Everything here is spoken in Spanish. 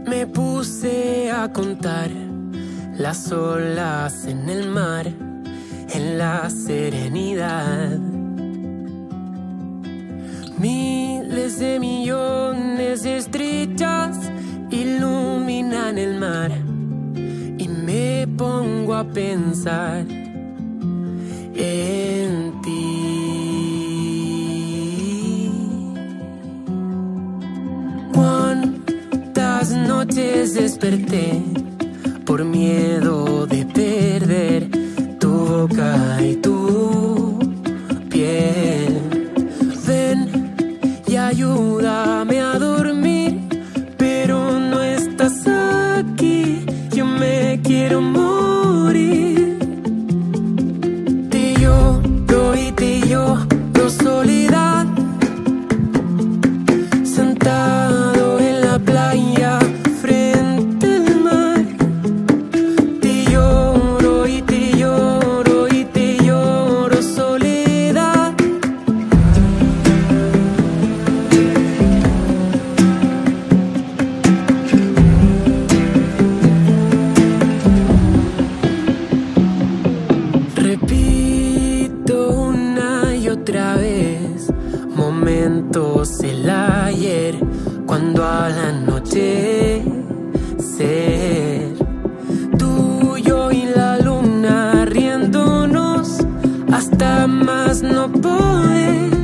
Me puse a contar las olas en el mar, en la serenidad. Miles de millones de estrellas iluminan el mar y me pongo a pensar en ti. Cuántas noches desperté por miedo de perder tu boca y tu piel. Ven y ayúdame a dormir, pero no estás aquí, yo me quiero morir. Te lloro y te lloro soledad, sentado en la playa frente al mar. Te lloro y te lloro y te lloro soledad. Repito una y otra vez momentos del ayer, cuando al anochecer tú, yo y la luna riéndonos hasta más no poder.